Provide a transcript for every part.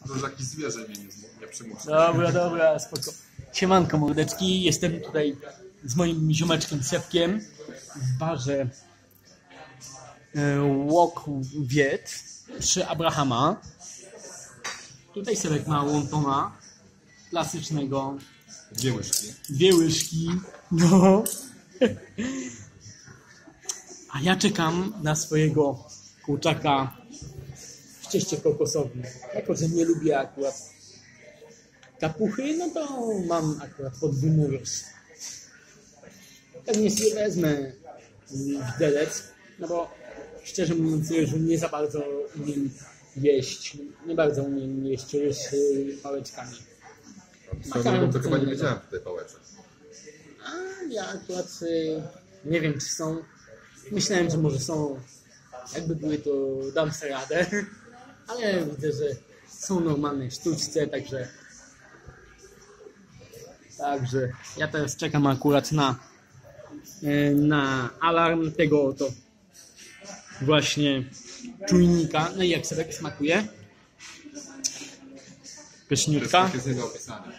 Może jakieś zwierzę mnie nie przymusi. Dobra, spoko. Siemanko mordeczki, jestem tutaj z moim ziomeczkiem Sepkiem w barze Walk Wiet przy Abrahama. Tutaj Sebek ma wontona klasycznego. 2 łyżki. 2 łyżki, no. A ja czekam na swojego kurczaka w cieście kokosowym. Jako że nie lubię akurat kapuchy, no to mam akurat podwójny roz. Pewnie sobie wezmę widelec, no bo szczerze mówiąc już nie za bardzo umiem jeść. Nie bardzo umiem jeść ryż pałeczkami. To chyba nie wiedziałem tutaj pałeczek. A ja akurat nie wiem, czy są. Myślałem, że może są. Jakby były, to dam sobie radę. Ale widzę, że są normalne sztuczce, także ja teraz czekam akurat na alarm tego oto właśnie czujnika. No i jak sobie smakuje? Pyszniutka. To jest nie do opisania.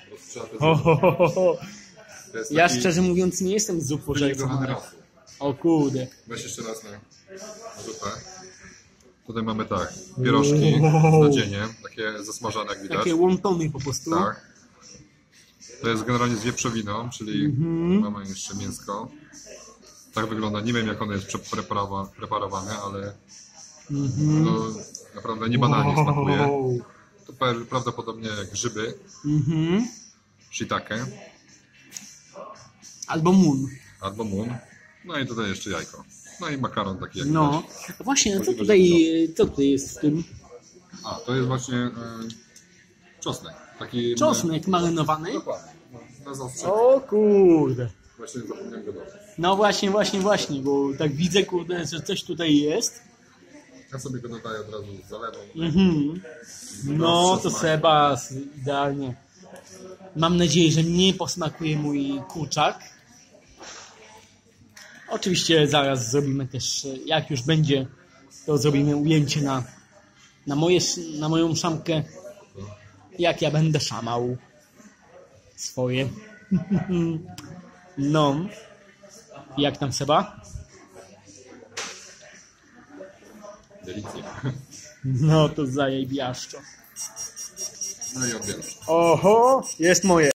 Ja szczerze mówiąc nie jestem zupożercą. O kurde. Weź jeszcze raz na zupę. Tutaj mamy tak, pierożki na dzienie, takie zasmażane jak widać. Takie wontony po prostu. Tak. To jest generalnie z wieprzowiną, czyli mamy jeszcze mięsko. Tak wygląda, nie wiem jak ono jest preparowane, ale no, naprawdę nie banalnie smakuje. To prawdopodobnie jak grzyby, shiitake. Albo mun. No i tutaj jeszcze jajko. No i makaron taki jak no. widać. Właśnie, co tutaj jest w tym? A, to jest właśnie czosnek. Taki Czosnek marynowany? Dokładnie. Na zastrze. O kurde. Właśnie zapomniałem go dodać. No właśnie, bo tak widzę, kurde, że coś tutaj jest. Ja sobie go dodaję od razu z zalewą. No to Sebas, idealnie. Mam nadzieję, że nie posmakuje mój kurczak. Oczywiście zaraz zrobimy też, jak już będzie, to zrobimy ujęcie na moją szamkę, jak ja będę szamał swoje. No. Jak tam Seba? Delicja. No to zajebiaszczo. No i odbieram. Oho, jest moje.